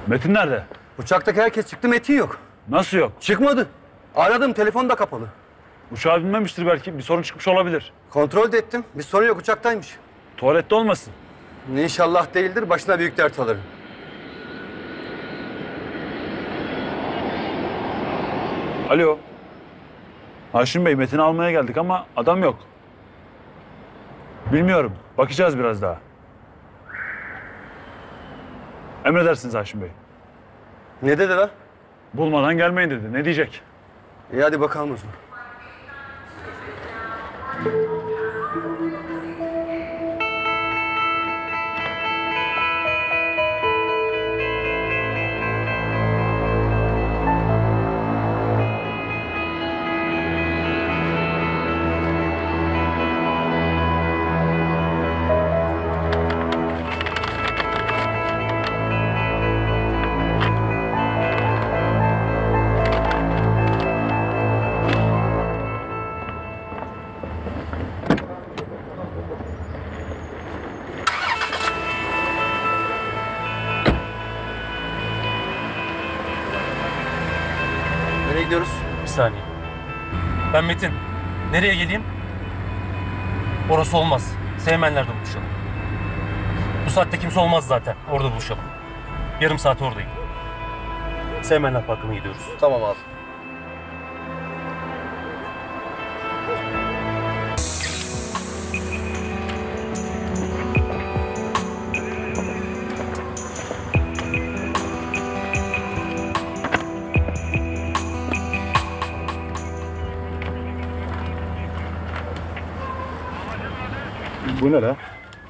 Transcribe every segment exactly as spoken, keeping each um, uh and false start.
Metin nerede? Uçaktaki herkes çıktı, Metin yok. Nasıl yok? Çıkmadı. Aradım, telefon da kapalı. Uçağa binmemiştir belki. Bir sorun çıkmış olabilir. Kontrol de ettim. Bir sorun yok, uçaktaymış. Tuvalette olmasın? İnşallah değildir. Başına büyük dert alırım. Alo. Haşim Bey, Metin'i almaya geldik ama adam yok. Bilmiyorum. Bakacağız biraz daha. Emredersiniz Haşim Bey. Ne dedi lan? Bulmadan gelmeyin dedi. Ne diyecek? İyi, hadi bakalım o zaman. Nereye gidiyoruz? Bir saniye. Ben Metin. Nereye geleyim? Orası olmaz. Sevmenler'de buluşalım. Bu saatte kimse olmaz zaten. Orada buluşalım. Yarım saat oradayım. Sevmenler Parkı'na gidiyoruz. Tamam abi. Bu ne la?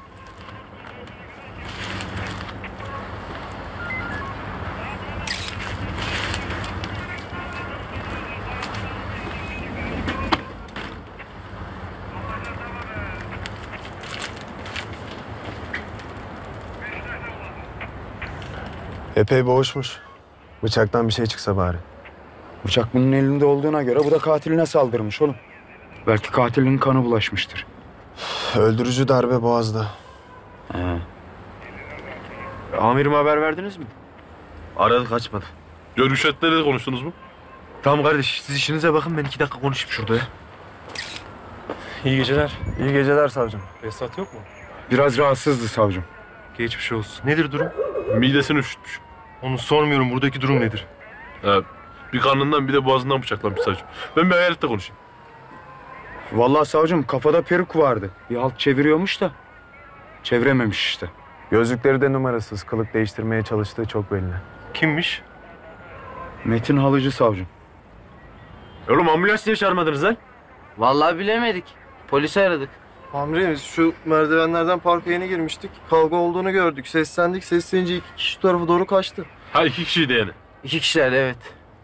Epey boğuşmuş. Bıçaktan bir şey çıksa bari. Bıçak bunun elinde olduğuna göre bu da katiline saldırmış oğlum. Belki katilin kanı bulaşmıştır. Öldürücü darbe boğazda. He. Amirim haber verdiniz mi? Aradık, açmadı. Görüşetleri de konuştunuz mu? Tamam kardeş, siz işinize bakın, ben iki dakika konuşayım şurada ya. İyi geceler. İyi geceler savcım. Behzat yok mu? Biraz rahatsızdı savcım. Geçmiş olsun. Nedir durum? Midesini üşütmüş. Onu sormuyorum. Buradaki durum nedir? Ha, bir karnından bir de boğazından bıçaklanmış savcım. Ben bir hayaletle konuşayım. Vallahi savcım kafada peruk vardı. Bir halt çeviriyormuş da çevirememiş işte. Gözlükleri de numarasız, kılık değiştirmeye çalıştığı çok belli. Kimmiş? Metin Halıcı savcım. Oğlum ambulans niye çağırmadınız lan? Vallahi bilemedik. Polisi aradık. Amirim şu merdivenlerden parka yeni girmiştik. Kavga olduğunu gördük. Seslendik. Seslenince iki kişi şu tarafa doğru kaçtı. Ha, iki kişiydi yani. İki kişiler evet.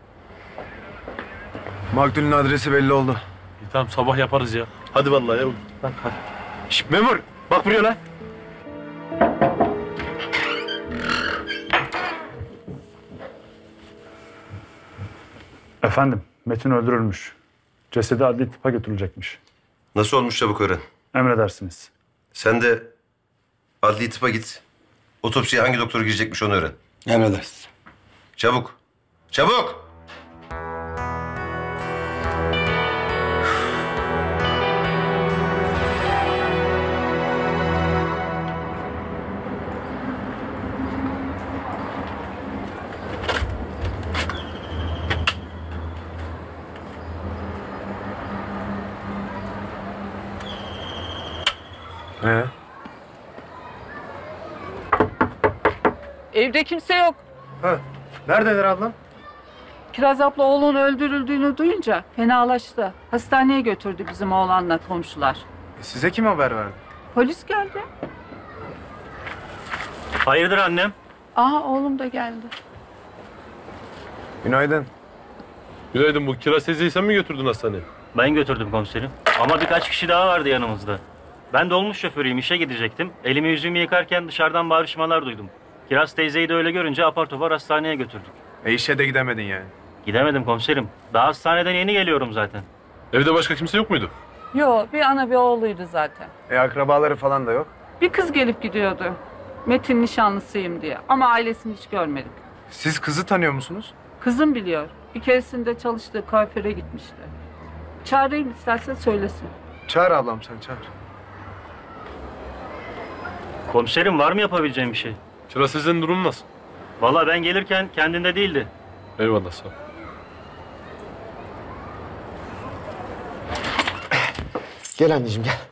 Maktulün adresi belli oldu. İyi, tamam, sabah yaparız ya. Hadi vallahi ya. Bak hadi. Şşt memur, bak buraya lan. Efendim, Metin öldürülmüş. Cesedi adli tıpa götürülecekmiş. Nasıl olmuş çabuk öğren. Emredersiniz. Sen de adli tıpa git. Otopsiye hangi doktor girecekmiş onu öğren. Emredersiniz. Çabuk. Çabuk! Ee? Evde kimse yok. Ha, neredeler ablam? Kiraz abla oğlunun öldürüldüğünü duyunca fenalaştı. Hastaneye götürdü bizim oğlanla komşular. E, size kim haber verdi? Polis geldi. Hayırdır annem? Aa oğlum da geldi. Günaydın. Günaydın, bu Kiraz teyzeyi sen mi götürdün hastaneye? Ben götürdüm komiserim. Ama birkaç kişi daha vardı yanımızda. Ben dolmuş şoförüyüm, işe gidecektim. Elimi yüzümü yıkarken dışarıdan bağırışmalar duydum. Kiraz teyzeyi de öyle görünce apar topar hastaneye götürdük. E işe de gidemedin yani. Gidemedim komiserim. Daha hastaneden yeni geliyorum zaten. Evde başka kimse yok muydu? Yo bir ana bir oğluydu zaten. E akrabaları falan da yok. Bir kız gelip gidiyordu. Metin nişanlısıyım diye ama ailesini hiç görmedik. Siz kızı tanıyor musunuz? Kızım biliyor. Bir keresinde çalıştığı kuaföre gitmişti. Çağırayım istersen söylesin. Çağır ablam sen çağır. Komiserim var mı yapabileceğim bir şey? Çıra sizin durum nasıl? Vallahi ben gelirken kendinde değildi. Eyvallah sağ ol. Gel anneciğim gel.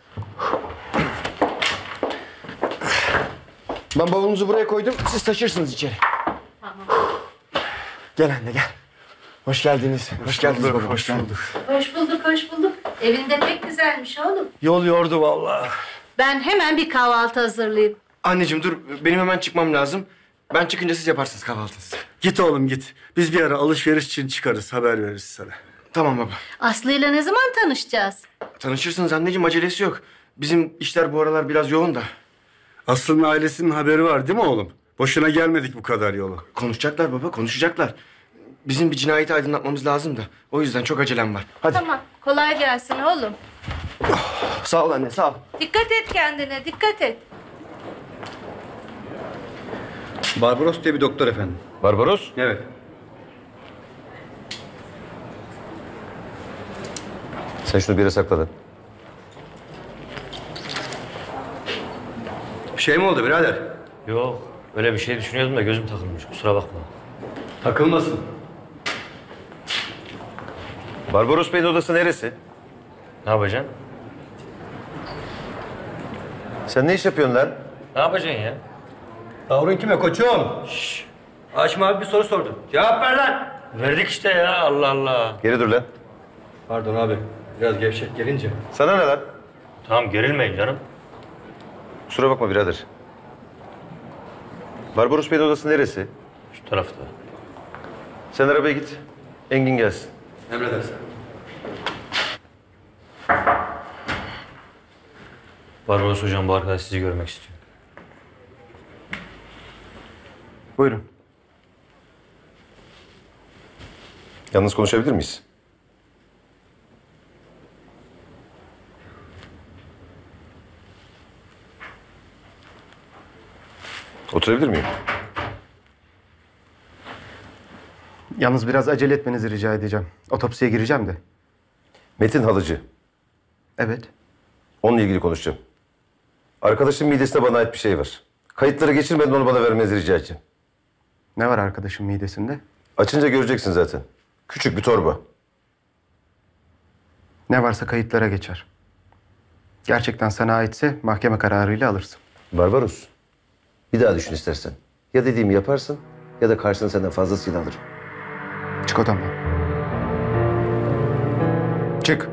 Ben bavulunuzu buraya koydum. Siz taşırsınız içeri. Tamam. Gel anne gel. Hoş geldiniz. Hoş, hoş geldiniz baba. Hoş bulduk. Hoş bulduk, hoş bulduk. Evinde pek güzelmiş oğlum. Yol yordu vallahi. Ben hemen bir kahvaltı hazırlayayım. Anneciğim dur, benim hemen çıkmam lazım. Ben çıkınca siz yaparsınız kahvaltınızı. Git oğlum git. Biz bir ara alışveriş için çıkarız. Haber veririz sana. Tamam baba. Aslı'yla ne zaman tanışacağız? Tanışırsınız anneciğim, acelesi yok. Bizim işler bu aralar biraz yoğun da. Aslı'nın ailesinin haberi var değil mi oğlum? Boşuna gelmedik bu kadar yolu. Konuşacaklar baba, konuşacaklar. Bizim bir cinayeti aydınlatmamız lazım da. O yüzden çok acelem var. Hadi. Tamam, kolay gelsin oğlum. Sağ ol anne, sağ ol. Dikkat et kendine, dikkat et. Barbaros diye bir doktor efendim. Barbaros? Evet. Sen şunu bir yere sakla lan. Bir şey mi oldu birader? Yok. Öyle bir şey düşünüyordum da gözüm takılmış. Kusura bakma. Takılmasın. Barbaros Bey'in odası neresi? Ne yapacaksın? Sen ne iş yapıyorsun lan? Ne yapacaksın ya? Tavrın kime koçum? Şşş. Haşim abi bir soru sordu. Cevap ver lan. Verdik işte ya. Allah Allah. Geri dur lan. Pardon abi. Biraz gevşek gelince. Sana ne lan? Tamam gerilmeyin canım. Kusura bakma birader. Barbaros Bey'in odası neresi? Şu tarafta. Sen arabaya git. Engin gelsin. Emredersin. Barbaros hocam bu arkadaş sizi görmek istiyor. Buyurun. Yalnız konuşabilir miyiz? Oturabilir miyim? Yalnız biraz acele etmenizi rica edeceğim. Otopsiye gireceğim de. Metin Halıcı. Evet. Onunla ilgili konuşacağım. Arkadaşın midesinde bana ait bir şey var. Kayıtları geçirmeden onu bana vermenizi rica edeceğim. Ne var arkadaşın midesinde? Açınca göreceksin zaten. Küçük bir torba. Ne varsa kayıtlara geçer. Gerçekten sana aitse mahkeme kararıyla alırsın. Barbaros. Bir daha düşün istersen. Ya dediğimi yaparsın ya da karşına senden fazlasıyla alırım. Çık odamdan. Çık.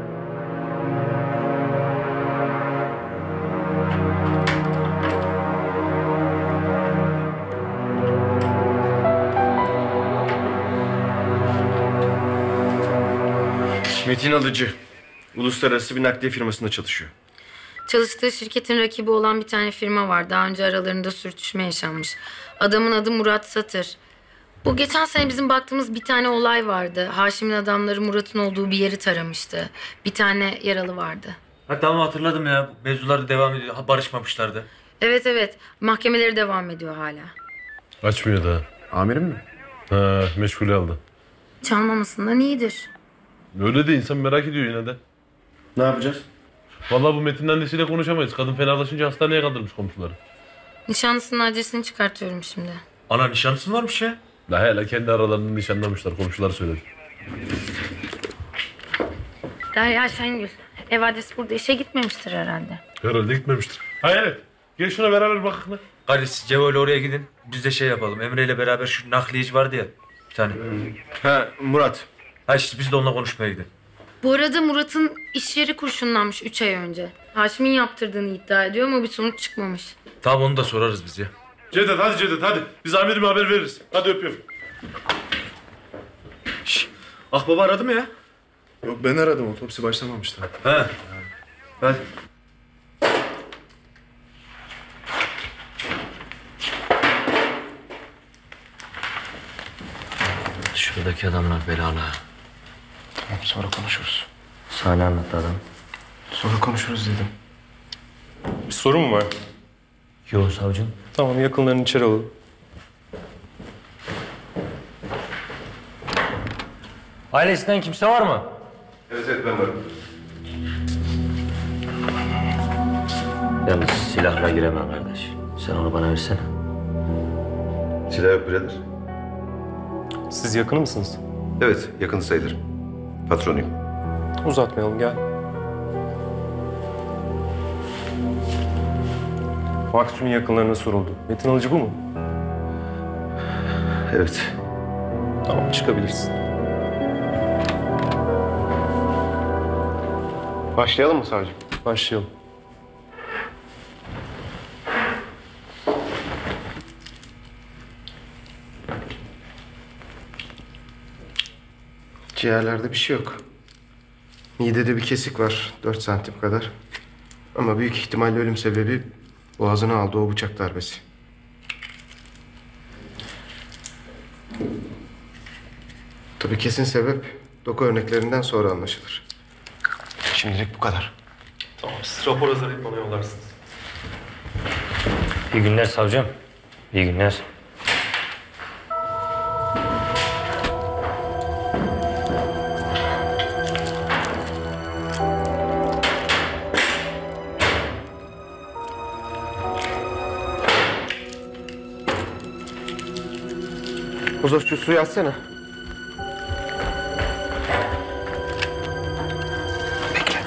Metin Alıcı. Uluslararası bir nakliye firmasında çalışıyor. Çalıştığı şirketin rakibi olan bir tane firma var. Daha önce aralarında sürtüşme yaşanmış. Adamın adı Murat Satır. Bu geçen sene bizim baktığımız bir tane olay vardı. Haşim'in adamları Murat'ın olduğu bir yeri taramıştı. Bir tane yaralı vardı. Ha tamam hatırladım ya. Mevzular da devam ediyor. Ha, barışmamışlardı. Evet evet. Mahkemeleri devam ediyor hala. Açmıyor daha. Amirim mi? Ha, meşgule aldı. Çalmamasından iyidir. Öyle de insan merak ediyor yine de. Ne yapacağız? Vallahi bu Metin'in annesiyle konuşamayız. Kadın fenalaşınca hastaneye kaldırmış komşuları. Nişanlısının adresini çıkartıyorum şimdi. Ana nişanlısı varmış ya. La hele kendi aralarını nişanlamışlar. Komşular söyledi. Derya Şengül. Ev adresi burada. İşe gitmemiştir herhalde. Herhalde gitmemiştir. Ha evet. Gel şuna beraber bakalım. Kardeş Cevo ile oraya gidin. Biz de şey yapalım. Emre ile beraber şu nakliyeci vardı ya. Bir tane. Ha Murat. Ha işte biz de onunla konuşmaya gidelim. Bu arada Murat'ın iş yeri kurşunlanmış üç ay önce. Haşim'in yaptırdığını iddia ediyor ama bir sonuç çıkmamış. Tamam onu da sorarız biz ya. Cevdet hadi Cevdet hadi. Biz amirime haber veririz. Hadi öpüyorum. Şşş. Akbaba aradı mı ya? Yok ben aradım. Otopsi başlamamıştı. He. Hadi. Şuradaki adamlar belalı. Tamam sonra konuşuruz. Sana anlattı adam. Sonra konuşuruz dedim. Bir sorun mu var? Yok savcım. Tamam yakınlarını içeri alalım. Ailesinden kimse var mı? Evet evet ben varım. Yalnız silahla giremem kardeş. Sen onu bana versene. Silah yok birader. Siz yakın mısınız? Evet yakın sayılırım. Patronuyum. Uzatmayalım gel. Maksul'ün yakınlarına soruldu. Metin alıcı bu mu? Evet. Tamam çıkabilirsin. Başlayalım mı savcım? Başlayalım. Ciğerlerde bir şey yok. Midede bir kesik var, dört santim kadar. Ama büyük ihtimalle ölüm sebebi boğazına aldığı o bıçak darbesi. Tabii kesin sebep doku örneklerinden sonra anlaşılır. Şimdilik bu kadar. Tamam siz rapor hazırlayıp bana yollarsınız. İyi günler savcım. İyi günler. Uzoş şu suyu açsana. Bekle.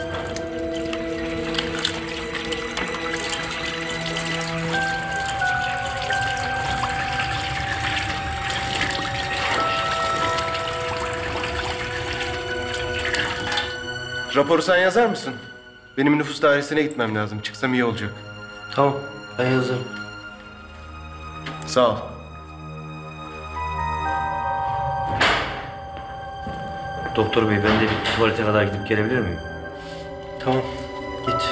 Raporu sen yazar mısın? Benim nüfus dairesine gitmem lazım. Çıksam iyi olacak. Tamam ben yazarım. Sağ ol. Doktor bey ben de bir tuvalete kadar gidip gelebilir miyim? Tamam. Git.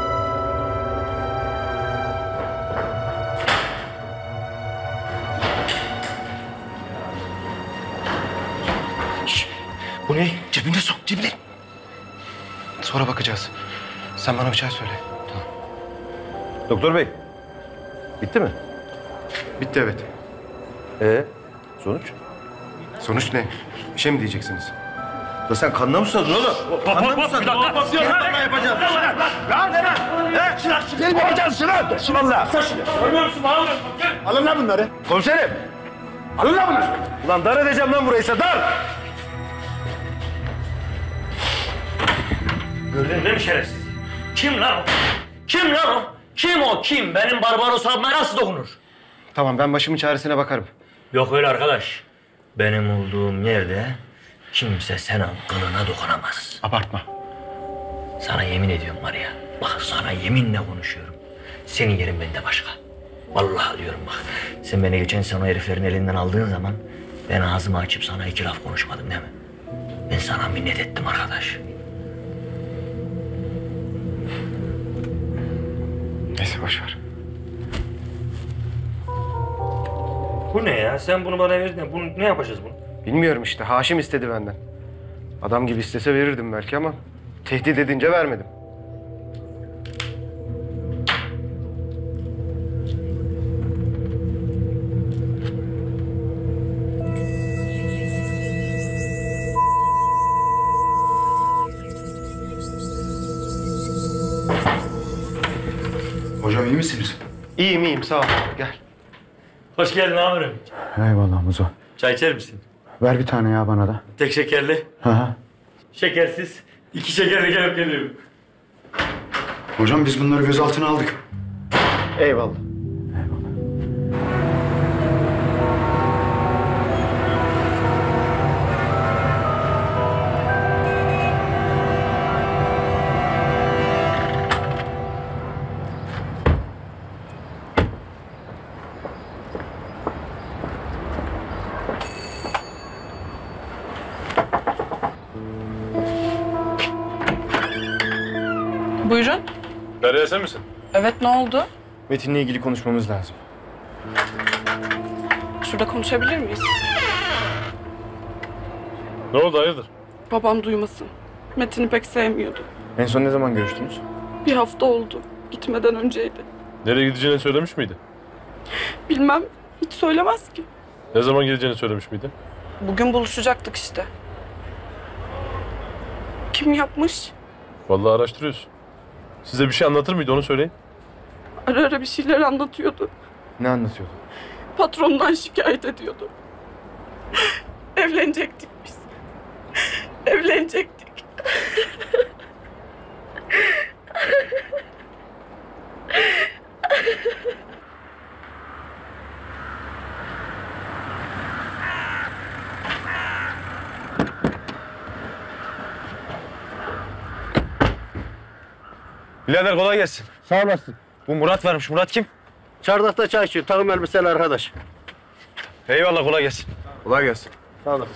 Şişt, bu ne? Cebine sok, cebine. Sonra bakacağız. Sen bana bir şey söyle. Tamam. Doktor bey. Bitti mi? Bitti evet. Ee, sonuç? Sonuç ne? Bir şey mi diyeceksiniz? Ya sen kanına mı susadın oğlum? Kanına mı susadın? Ne yapacağım? Ya ne lan? Ne? Şınar, şınar. Ne yapacaksın şınar? Şımarla. Görmüyor musun? Bana bak. Alın lan bunları. Komiserim. Alın lan bunları. Ulan dar edeceğim lan burayı size, dar. Gördün değil mi şerefsiz? Kim lan o? Kim lan o? Kim o kim? Benim Barbaros abime nasıl dokunur? Tamam ben başımın çaresine bakarım. Yok öyle arkadaş. Benim olduğum yerde kimse senin kılına dokunamaz. Abartma. Sana yemin ediyorum var ya. Bak sana yeminle konuşuyorum. Senin yerin bende başka. Vallahi diyorum bak. Sen beni geçen sene o heriflerin elinden aldığın zaman ben ağzımı açıp sana iki laf konuşmadım değil mi? Ben sana minnet ettim arkadaş. Neyse boş ver. Bu ne ya? Sen bunu bana verdin. Bunu, ne yapacağız bunu? Bilmiyorum işte. Haşim istedi benden. Adam gibi istese verirdim belki ama tehdit edince vermedim. Hocam iyi misiniz? İyiyim iyiyim sağ ol. Gel. Hoş geldin amirim. Eyvallah Muzo. Çay içer misin? Ver bir tane ya bana da. Tek şekerli. Hı hı. Şekersiz. İki şekerli gelip geliyorum. Hocam biz bunları gözaltına aldık. Eyvallah. Buyurun. Derya sen misin? Evet, ne oldu? Metin'le ilgili konuşmamız lazım. Şurada konuşabilir miyiz? Ne oldu hayırdır? Babam duymasın. Metin'i pek sevmiyordu. En son ne zaman görüştünüz? Bir hafta oldu. Gitmeden önceydi. Nereye gideceğini söylemiş miydi? Bilmem, hiç söylemez ki. Ne zaman geleceğini söylemiş miydi? Bugün buluşacaktık işte. Kim yapmış? Vallahi araştırıyoruz. Size bir şey anlatır mıydı onu söyleyin. Ara ara bir şeyler anlatıyordu. Ne anlatıyordu? Patronundan şikayet ediyordu. Evlenecektik biz. Evlenecektik. Birader kolay gelsin. Sağ olasın. Bu Murat varmış. Murat kim? Çardakta çay içiyor. Takım elbiseli arkadaş. Eyvallah kolay gelsin. Kolay gelsin. Sağ olasın.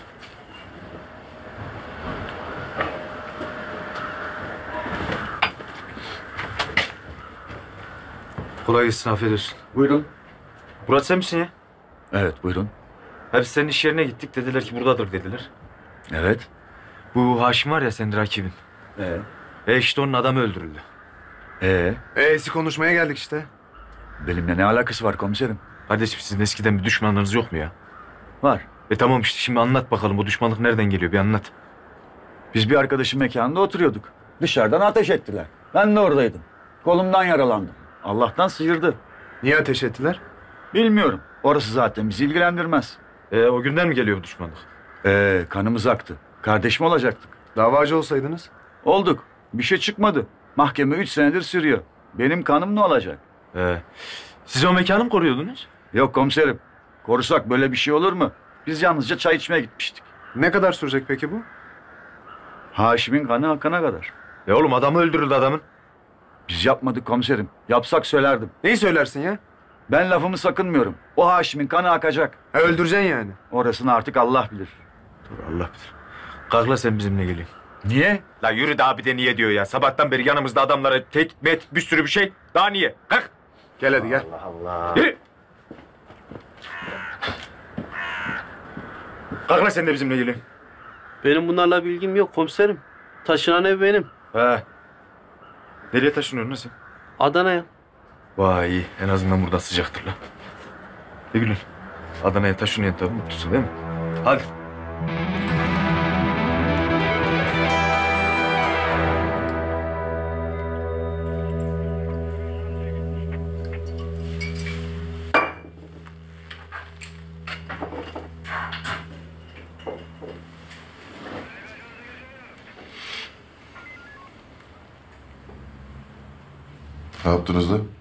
Kolay gelsin, afiyet olsun. Buyurun. Murat sen misin ya? Evet buyurun. Hep senin iş yerine gittik, dediler ki buradadır dediler. Evet. Bu Haşim var ya senin rakibin. Ee? E işte onun adamı öldürüldü. Ee? E'si konuşmaya geldik işte. Benimle ne alakası var komiserim? Kardeşim sizin eskiden bir düşmanlarınız yok mu ya? Var. E tamam işte şimdi anlat bakalım bu düşmanlık nereden geliyor bir anlat. Biz bir arkadaşın mekanında oturuyorduk. Dışarıdan ateş ettiler. Ben de oradaydım. Kolumdan yaralandım. Allah'tan sıyırdı. Niye ateş ettiler? Bilmiyorum. Orası zaten bizi ilgilendirmez. E o günden mi geliyor bu düşmanlık? Ee, kanımız aktı. Kardeş mi olacaktık? Davacı olsaydınız? Olduk. Bir şey çıkmadı. Mahkeme üç senedir sürüyor. Benim kanım ne olacak? Ee, siz o mekanı mı koruyordunuz? Yok komiserim. Korusak böyle bir şey olur mu? Biz yalnızca çay içmeye gitmiştik. Ne kadar sürecek peki bu? Haşim'in kanı akana kadar. E oğlum adamı öldürüldü adamın. Biz yapmadık komiserim. Yapsak söylerdim. Neyi söylersin ya? Ben lafımı sakınmıyorum. O Haşim'in kanı akacak. Ha, öldüreceksin yani. Orasını artık Allah bilir. Dur Allah bilir. Kalk la sen bizimle gelin. Niye? La yürü daha bir de niye diyor ya. Sabahtan beri yanımızda adamlara tehdit met bir sürü bir şey. Daha niye? Kalk. Gel hadi gel. Allah Allah. Yürü. Kalk la sen de bizimle gelin. Benim bunlarla bilgim yok komiserim. Taşınan ev benim. He. Nereye taşınıyorsun lan sen? Adana'ya. Vay iyi. En azından burada sıcaktır lan. Ne gülün? Adana'ya taşınıyorsun tabii mutlusun değil mi? Hadi. Ne yaptınız lan?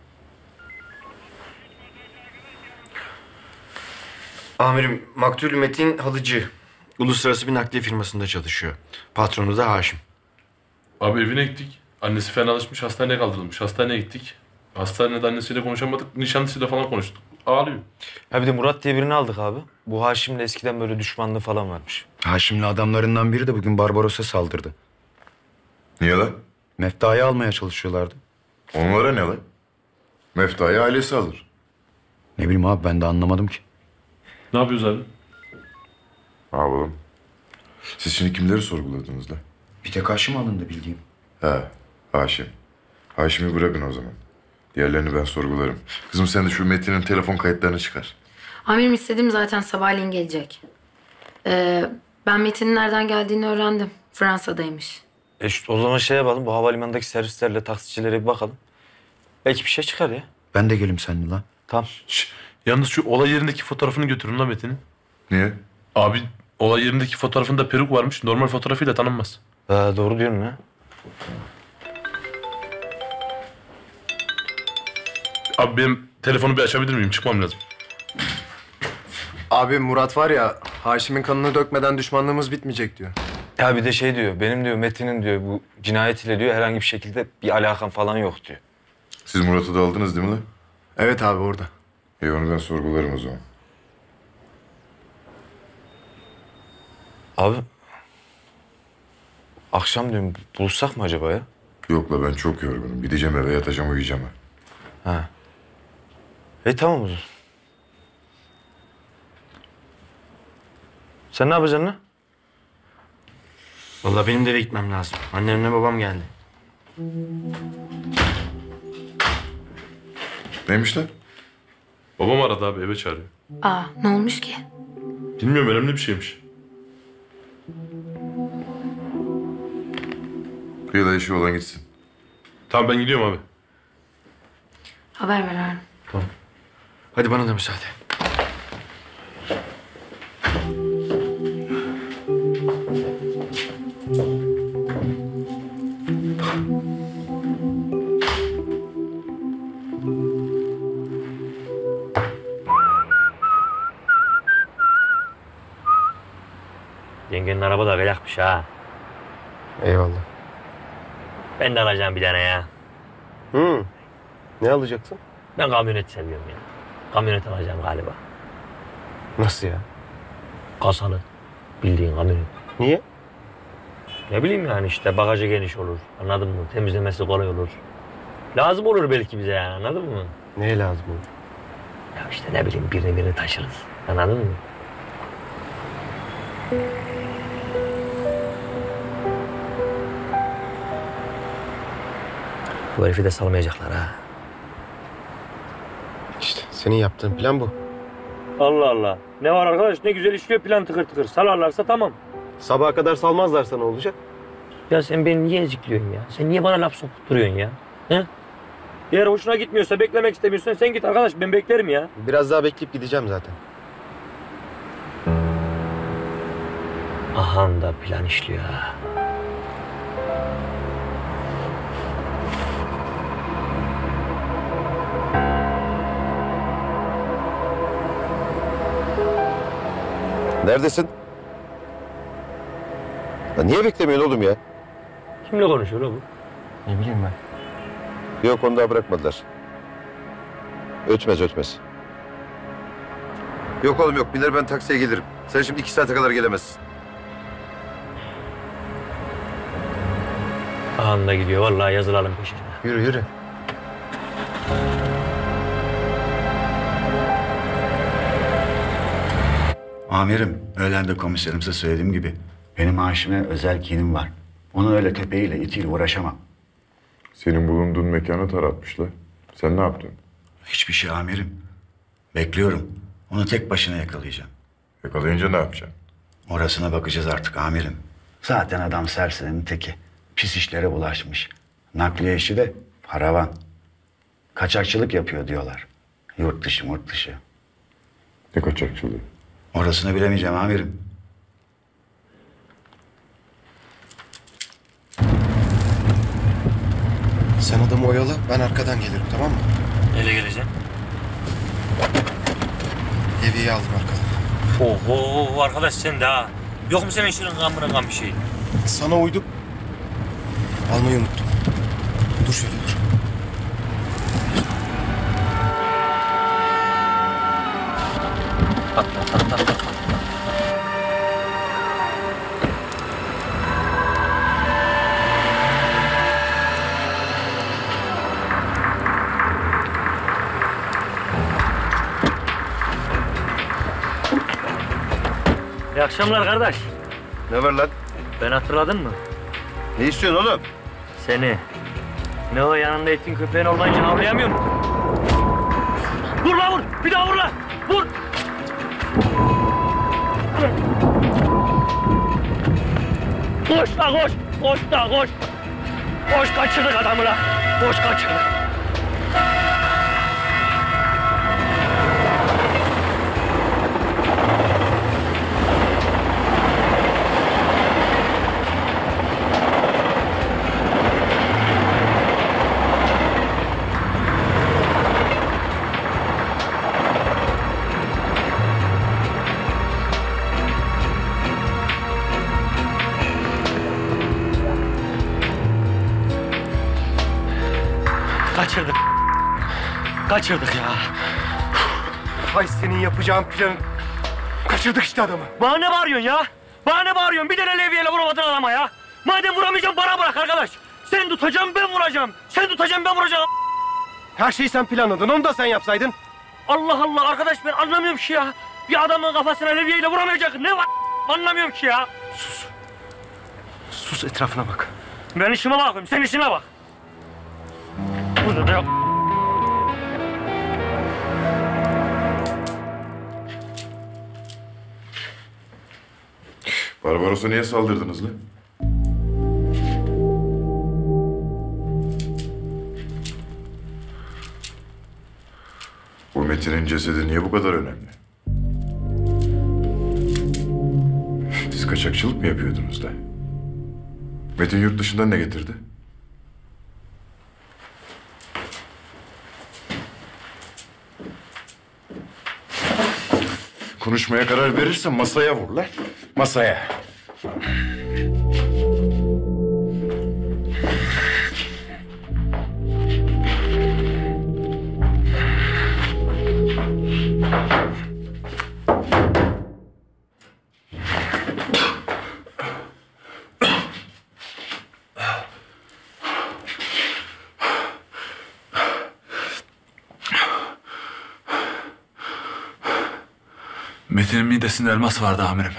Amirim, maktul Metin Halıcı. Uluslararası bir nakliye firmasında çalışıyor. Patronu da Haşim. Abi evine gittik. Annesi fenalaşmış, hastaneye kaldırılmış. Hastaneye gittik. Hastanede annesiyle konuşamadık, nişanlısıyla falan konuştuk. Ağlıyor. Ha bir de Murat diye birini aldık abi. Bu Haşim'le eskiden böyle düşmanlığı falan varmış. Haşim'le adamlarından biri de bugün Barbaros'a saldırdı. Niye lan? Meftayı almaya çalışıyorlardı. Onlara ne lan? Meftayı ailesi alır. Ne bileyim abi ben de anlamadım ki. Ne yapıyoruz abi? Ne yapalım? Siz şimdi kimleri sorguladınız lan? Bir tek Haşim alındı bildiğim. He, Haşim. Haşim'i bırakın o zaman. Diğerlerini ben sorgularım. Kızım sen de şu Metin'in telefon kayıtlarını çıkar. Amirim istediğim zaten sabahleyin gelecek. Ee, ben Metin'in nereden geldiğini öğrendim. Fransa'daymış. E işte o zaman şey yapalım. Bu havalimanındaki servislerle taksicilere bir bakalım. Belki bir şey çıkar ya. Ben de gelim seninle lan. Tamam. Şş, yalnız şu olay yerindeki fotoğrafını götürün lan Metin'in. Niye? Abi olay yerindeki fotoğrafında peruk varmış. Normal fotoğrafıyla tanınmaz. Ee, doğru diyorsun ya. Abi benim telefonu bir açabilir miyim? Çıkmam lazım. Abi Murat var ya, Haşim'in kanını dökmeden düşmanlığımız bitmeyecek diyor. Ya bir de şey diyor. Benim diyor Metin'in diyor bu cinayet ile diyor herhangi bir şekilde bir alakam falan yok diyor. Siz Murat'ı da aldınız değil mi lan? Evet abi orada. İyi onu ben sorgularım o zaman. Abi akşam diyorum buluşsak mı acaba ya? Yok la ben çok yorgunum. Gideceğim eve yatacağım uyuyacağım. Ha. E tamam o zaman. Sen ne yapacaksın lan? Vallahi benim de eve gitmem lazım. Annemle babam geldi. Neymiş lan? Babam aradı abi eve çağırıyor. Aa ne olmuş ki? Bilmiyorum önemli bir şeymiş. Kıyıda işi olan gitsin. Tamam ben gidiyorum abi. Haber ver Harun. Tamam. Hadi bana da müsaade. Yengenin araba da gayakmış ha. Eyvallah. Ben de alacağım bir tane ya. Hı. Ne alacaksın? Ben kamyonet seviyorum ya. Kamyonet alacağım galiba. Nasıl ya? Kasalı. Bildiğin kamyonet. Niye? Ne bileyim yani işte bagajı geniş olur. Anladın mı? Temizlemesi kolay olur. Lazım olur belki bize yani anladın mı? Neye lazım olur? Ya işte ne bileyim birini birini taşırız. Anladın mı? Bu herifi de salmayacaklar ha. İşte senin yaptığın plan bu. Allah Allah. Ne var arkadaş? Ne güzel işliyor plan tıkır tıkır. Salarlarsa tamam. Sabaha kadar salmazlarsa ne olacak? Ya sen beni niye ezikliyorsun ya? Sen niye bana laf sokup duruyorsun ya? He? Eğer hoşuna gitmiyorsa, beklemek istemiyorsan sen git arkadaş. Ben beklerim ya. Biraz daha bekleyip gideceğim zaten. Ahan da plan işliyor ha. Neredesin? Ya niye beklemiyorsun oğlum ya? Kimle konuşuyor o bu? Ne bileyim ben. Yok onu daha bırakmadılar. Ötmez ötmez. Yok oğlum yok. Biner ben taksiye gelirim. Sen şimdi iki saate kadar gelemezsin. Ahan da gidiyor. Vallahi yazılalım peşine. Yürü yürü. Amirim, öğlen de komiserimize söylediğim gibi benim Haşim'e özel kinim var. Onu öyle köpeğiyle, itiyle uğraşamam. Senin bulunduğun mekanı taratmışlar. Sen ne yaptın? Hiçbir şey amirim. Bekliyorum. Onu tek başına yakalayacağım. Yakalayınca ne yapacaksın? Orasına bakacağız artık amirim. Zaten adam serserinin teki. Pis işlere bulaşmış. Nakliye işi de paravan. Kaçakçılık yapıyor diyorlar. Yurt dışı, yurt dışı. Ne kaçakçılığı? Orasını bilemeyeceğim amirim. Sen adamı oyala, ben arkadan gelirim, tamam mı? Neyle geleceğim? Evi'yi aldım arkadan. Oho arkadaş sen de ha. Yok mu senin şirin kan bırakan bir şey? Sana uyduk. Almayı unuttum. Dur şöyle dur. İyi akşamlar kardeş. Ne var lan? Ben hatırladın mı? Ne istiyorsun oğlum? Seni. Ne o yanında etin köpeğin olmayınca havlayamıyor musun? Vur lan vur! Bir daha vur lan! Vur! Koş lan koş! Koş lan koş! Koş kaçırdık adamı lan! Koş kaçırdık! Kaçırdık. Kaçırdık ya. Hay senin yapacağın planı. Kaçırdık işte adamı. Bana ne bağırıyorsun ya? Bana ne bağırıyorsun? Bir tane levyeyle vuramadın adama ya. Madem vuramayacağım bana bırak arkadaş. Sen tutacaksın ben vuracağım. Sen tutacaksın ben vuracağım. Her şeyi sen planladın, onu da sen yapsaydın. Allah Allah arkadaş ben anlamıyorum ki ya. Bir adamın kafasına levyeyle vuramayacak ne var? Anlamıyorum ki ya. Sus. Sus etrafına bak. Ben işime bakıyorum sen işine bak. Burada da yok. Barbaros'a niye saldırdınız lan? Bu Metin'in cesedi niye bu kadar önemli? Siz kaçakçılık mı yapıyordunuz da? Metin yurt dışından ne getirdi? Konuşmaya karar verirsen masaya vur lan. Masaya. Metin'in midesinde elmas vardı amirim.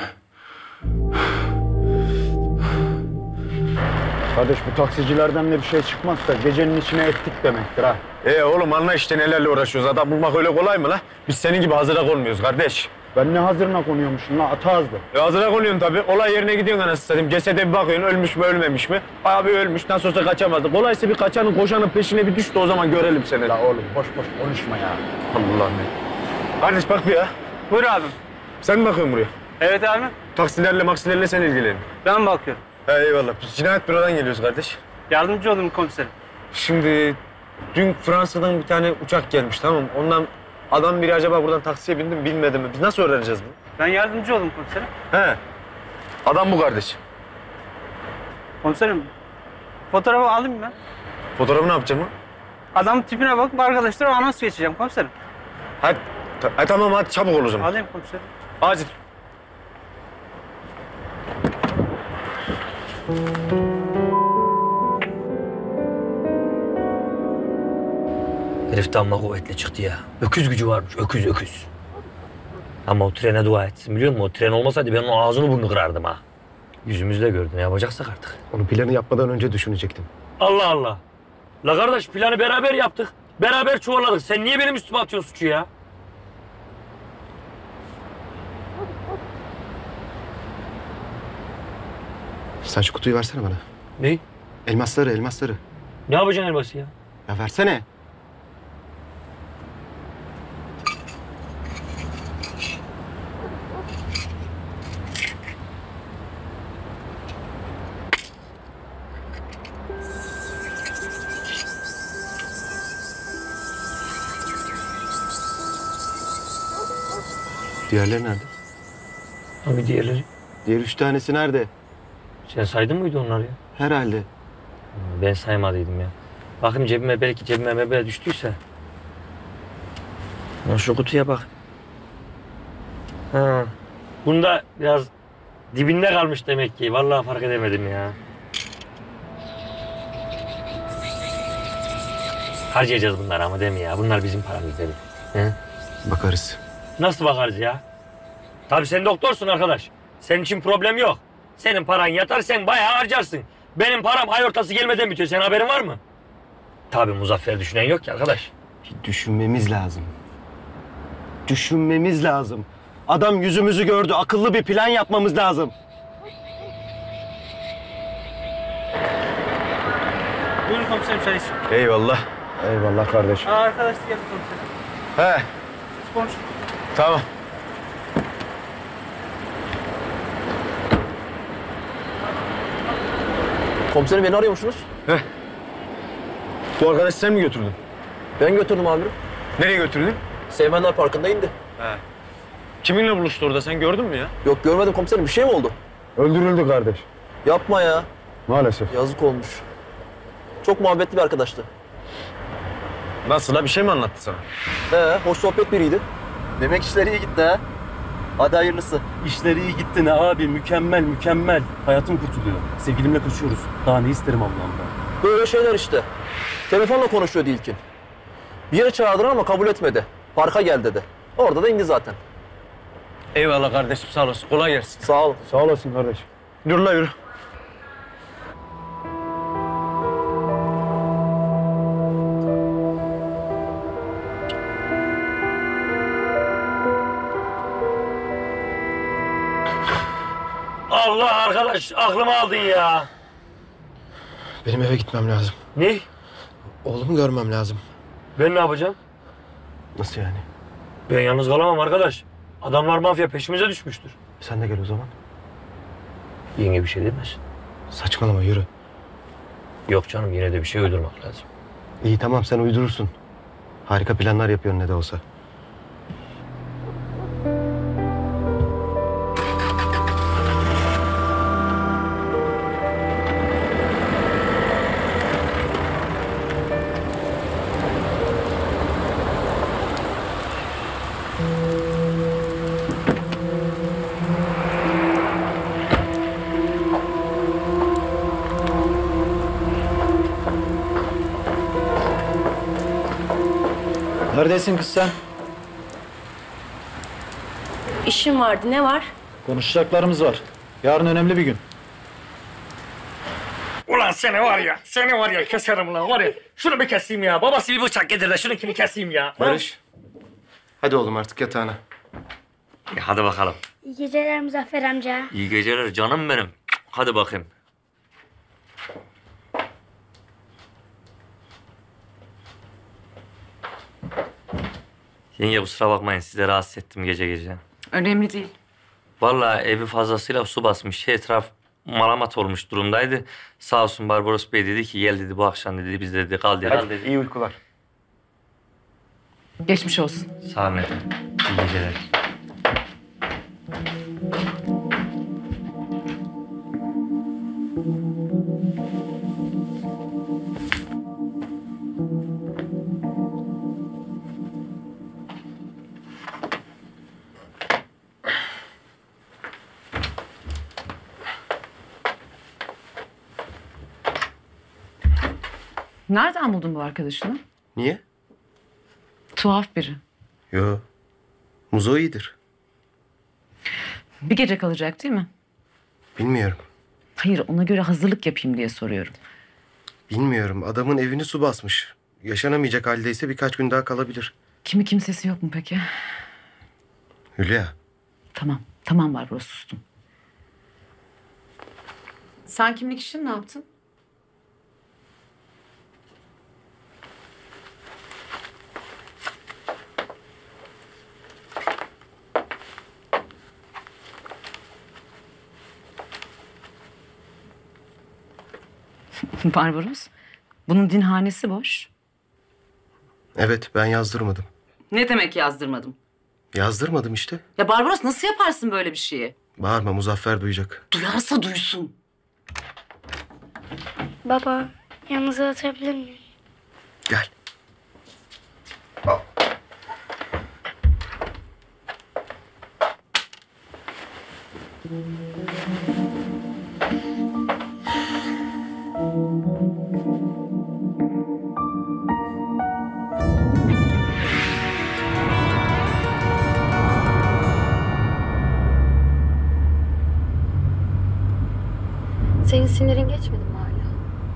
Kardeş bu taksicilerden de bir şey çıkmazsa gecenin içine ettik demektir ha. E oğlum anla işte nelerle uğraşıyoruz. Adam bulmak öyle kolay mı la? Biz senin gibi hazıra konmuyoruz kardeş. Ben ne hazırına konuyormuşum la? Ata azdı. E hazıra konuyorsun tabii. Olay yerine gidiyorsun anasını satayım. Cesede bir bakıyorsun ölmüş mü ölmemiş mi? Abi ölmüş nasıl olsa kaçamazdı. Kolaysa bir kaçanın koşanın peşine bir düş de o zaman görelim seni. La oğlum boş boş konuşma ya. Allah'ım ya. Kardeş bak bir ya. Buyur abim. Sen mi bakıyorsun buraya? Evet abim. Taksilerle maksilerle sen ilgilenin. Ben bakıyorum. He eyvallah. Biz cinayet bürodan geliyoruz kardeş. Yardımcı olayım komiserim. Şimdi dün Fransa'dan bir tane uçak gelmiş tamam mı? Ondan adam biri acaba buradan taksiye bindi mi bilmedi mi? Biz nasıl öğreneceğiz bunu? Ben yardımcı olayım komiserim. He. Adam bu kardeş. Komiserim fotoğrafı alayım ben. Fotoğrafı ne yapacağım mı? Adamın tipine bakıp arkadaşlara anons geçeceğim komiserim. Hadi. Ta e, tamam hadi çabuk ol o zaman. Alayım komiserim. Acil. Herif de amma kuvvetli çıktı ya. Öküz gücü varmış, öküz öküz. Ama o trene dua etsin biliyor musun? O tren olmasaydı ben onun ağzını burnunu kırardım ha. Yüzümüzde gördü, ne yapacaksak artık. Onu planı yapmadan önce düşünecektim. Allah Allah. La kardeş planı beraber yaptık. Beraber çuvalladık. Sen niye benim üstüme atıyorsun suçu ya? Sen şu kutuyu versene bana. Ne? Elmasları, elmasları. Ne yapacaksın elması ya? Ya versene. Diğerleri nerede? Abi diğerleri? Diğer üç tanesi nerede? Sen saydın mıydı onları ya? Herhalde. Ben saymadıydım ya. Bakayım cebime belki cebime mebeğe düştüyse. Lan şu kutuya bak. Ha. Bunda biraz dibinde kalmış demek ki. Vallahi fark edemedim ya. Harcayacağız bunları ama değil mi ya? Bunlar bizim paramız değil mi? He? Bakarız. Nasıl bakarız ya? Tabii sen doktorsun arkadaş. Senin için problem yok. Senin paran yatar sen bayağı harcarsın. Benim param ay ortası gelmeden bitiyor. Senin haberin var mı? Tabii Muzaffer düşünen yok ki arkadaş. Düşünmemiz lazım. Düşünmemiz lazım. Adam yüzümüzü gördü. Akıllı bir plan yapmamız lazım. Buyurun komiserim çay için. Eyvallah. Eyvallah kardeş. Aa, arkadaş geldi komiserim. He. Siz konuşun. Tamam. Komiserim beni arıyormuşsunuz. Heh. Bu arkadaşı sen mi götürdün? Ben götürdüm amirim. Nereye götürdün? Seymenler Parkı'nda indi. He. Kiminle buluştu orada? Sen gördün mü ya? Yok görmedim komiserim. Bir şey mi oldu? Öldürüldü kardeş. Yapma ya. Maalesef. Yazık olmuş. Çok muhabbetli bir arkadaştı. Nasıl la? Bir şey mi anlattı sana? He, hoş sohbet biriydi. Demek işleri iyi gitti ha. Hadi hayırlısı. İşleri iyi gitti ne abi? Mükemmel, mükemmel. Hayatım kurtuluyor. Sevgilimle kaçıyoruz. Daha ne isterim Allah'ımdan? Böyle şeyler işte. Telefonla konuşuyordu ilkin. Bir yere çağırdılar ama kabul etmedi. Parka gel dedi. Orada da indi zaten. Eyvallah kardeşim sağ olasın. Kolay gelsin. Sağ ol. Sağ olasın kardeş. Yürü la yürü. Allah arkadaş aklımı aldın ya. Benim eve gitmem lazım. Ne? Oğlumu görmem lazım. Ben ne yapacağım? Nasıl yani? Ben yalnız kalamam arkadaş. Adamlar mafya peşimize düşmüştür. Sen de gel o zaman. Yenge bir şey demez. Saçmalama yürü. Yok canım yine de bir şey uydurmak lazım. İyi tamam sen uydurursun. Harika planlar yapıyorsun ne de olsa. Neredesin kız sen? İşim vardı. Ne var? Konuşacaklarımız var. Yarın önemli bir gün. Ulan seni var ya, seni var ya keserim ulan var ya. Şunu bir keseyim ya. Babası bir bıçak getir de şununkini keseyim ya. Barış. Hadi oğlum artık yatağına. Ya hadi bakalım. İyi geceler Muzaffer amca. İyi geceler canım benim. Hadi bakayım. Yenge kusura bakmayın size rahatsız ettim gece gece. Önemli değil. Vallahi evi fazlasıyla su basmış. Etraf malamat olmuş durumdaydı. Sağ olsun Barbaros Bey dedi ki gel dedi bu akşam dedi biz dedi kal dedi. Hadi iyi uykular. Geçmiş olsun. Sağ olun efendim. İyi geceler. Nereden buldun bu arkadaşını? Niye? Tuhaf biri. Yo. Muzo iyidir. Bir gece kalacak değil mi? Bilmiyorum. Hayır, ona göre hazırlık yapayım diye soruyorum. Bilmiyorum. Adamın evini su basmış. Yaşanamayacak haldeyse birkaç gün daha kalabilir. Kimi kimsesi yok mu peki? Hülya. Tamam, tamam Barbaros sustum. Sen kimlik işini ne yaptın? Barbaros, bunun dinhanesi boş. Evet ben yazdırmadım. Ne demek yazdırmadım? Yazdırmadım işte. Ya Barbaros nasıl yaparsın böyle bir şeyi? Bağırma Muzaffer duyacak. Duyarsa duysun. Baba, yanınıza atabilir miyim? Gel. Senin sinirin geçmedi mi hala?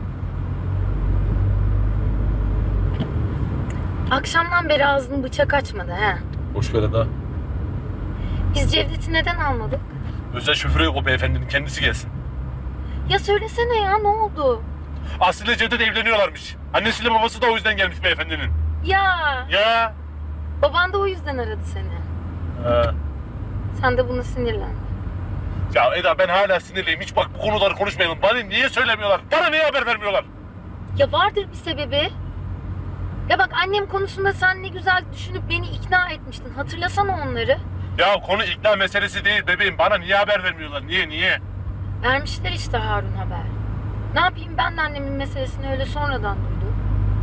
Akşamdan beri ağzını bıçak açmadı he. Boş ver Eda. Biz Cevdet'i neden almadık? Özel şoförü yok o beyefendinin kendisi gelsin. Ya söylesene ya ne oldu? Aslı ile Cevdet evleniyorlarmış. Annesiyle babası da o yüzden gelmiş beyefendinin. Ya. Ya. Baban da o yüzden aradı seni. He. Sen de buna sinirlendin. Ya Eda ben hala sinirliyim. Hiç bak bu konuları konuşmayalım. Bana niye söylemiyorlar? Bana niye haber vermiyorlar? Ya vardır bir sebebi. Ya bak annem konusunda sen ne güzel düşünüp beni ikna etmiştin. Hatırlasana onları. Ya konu ikna meselesi değil bebeğim. Bana niye haber vermiyorlar? Niye niye? Vermişler işte Harun haber. Ne yapayım ben de annemin meselesini öyle sonradan duydum.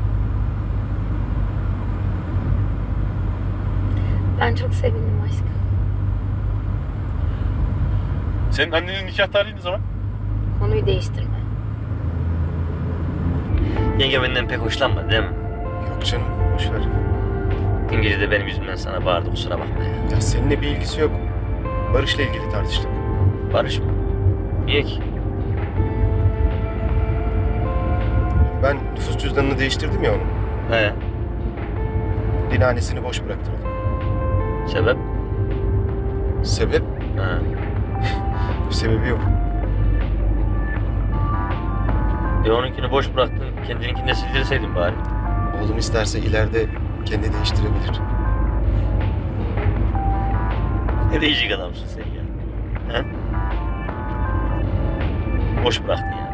Ben çok sevindim aşkım. Senin annenin nikah tarihi ne zaman? Konuyu değiştirme. Yenge benden pek hoşlanmadı değil mi? Yok canım boş ver. Dün gece de benim yüzümden sana bağırdı kusura bakma ya. Ya seninle bir ilgisi yok. Barış'la ilgili tartıştık. Barış mı? Niye ki? Ben nüfus cüzdanını değiştirdim ya onun. He. Dinhanesini boş bıraktırdım. Sebep? Sebep? He. Bir sebebi yok. E onunkini boş bıraktın, kendininkini de sildirseydin bari. Oğlum isterse ileride kendi değiştirebilir. Ne değişik adamsın sen ya. Ha? Boş bıraktın ya.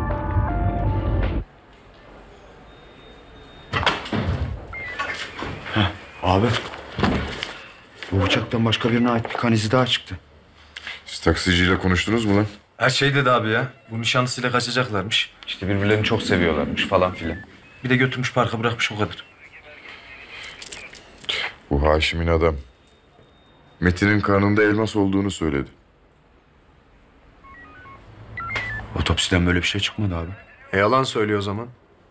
Abi. Bu bıçaktan başka birine ait bir kan izi daha çıktı. Siz taksiciyle konuştunuz mu lan? Her şey dedi abi ya. Bu nişanlısıyla kaçacaklarmış. İşte birbirlerini çok seviyorlarmış falan filan. Bir de götürmüş parka bırakmış o kadar. Bu Haşim'in adam. Metin'in karnında elmas olduğunu söyledi. Otopsiden böyle bir şey çıkmadı abi. E yalan söylüyor o zaman.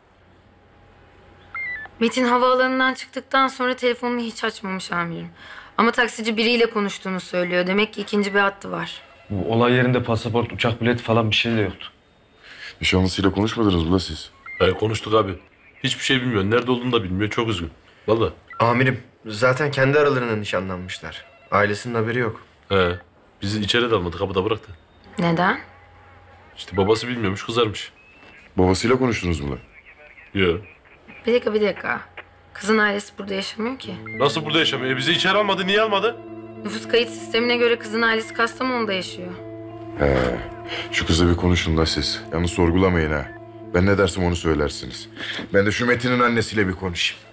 Metin havaalanından çıktıktan sonra telefonunu hiç açmamış amirim. Ama taksici biriyle konuştuğunu söylüyor. Demek ki ikinci bir hattı var. Bu olay yerinde pasaport, uçak bileti falan bir şey de yoktu. Nişanlısıyla konuşmadınız mı la siz? Hayır konuştuk abi. Hiçbir şey bilmiyor. Nerede olduğunu da bilmiyor. Çok üzgün. Vallahi. Amirim, zaten kendi aralarında nişanlanmışlar. Ailesinin haberi yok. He. Bizi içeri de almadı. Kapıda bıraktı. Neden? İşte babası bilmiyormuş. Kızarmış. Babasıyla konuştunuz mu lan? Yok. Bir dakika bir dakika. Kızın ailesi burada yaşamıyor ki. Nasıl burada yaşamıyor? E bizi içeri almadı. Niye almadı? Nüfus kayıt sistemine göre kızın ailesi Kastamonu'da yaşıyor. He. Şu kızla bir konuşun da siz. Yalnız sorgulamayın ha. Ben ne dersem onu söylersiniz. Ben de şu Metin'in annesiyle bir konuşayım.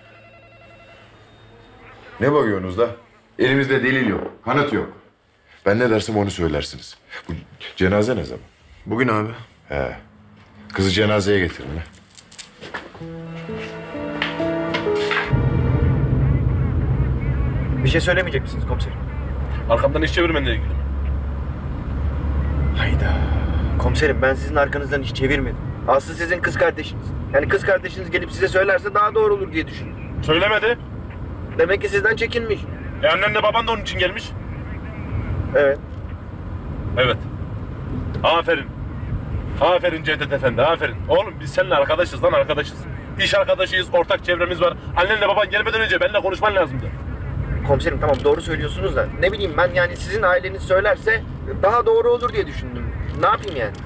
Ne bakıyorsunuz da? Elimizde delil yok, kanıt yok. Ben ne dersem onu söylersiniz. Bu cenaze ne zaman? Bugün abi. He. Kızı cenazeye getirin ha. Bir şey söylemeyecek misiniz komiserim? Arkamdan iş çevirmenle ilgili mi? Hayda. Komiserim ben sizin arkanızdan hiç çevirmedim. Aslı sizin kız kardeşiniz. Yani kız kardeşiniz gelip size söylerse daha doğru olur diye düşündüm. Söylemedi. Demek ki sizden çekinmiş. E annenle baban da onun için gelmiş. Evet. Evet. Aferin. Aferin Cevdet Efendi, aferin. Oğlum biz seninle arkadaşız lan, arkadaşız. İş arkadaşıyız, ortak çevremiz var. Annenle baban gelmeden önce benimle konuşman lazımdı. Komiserim tamam doğru söylüyorsunuz da ne bileyim ben yani sizin aileniz söylerse daha doğru olur diye düşündüm. Ne yapayım yani?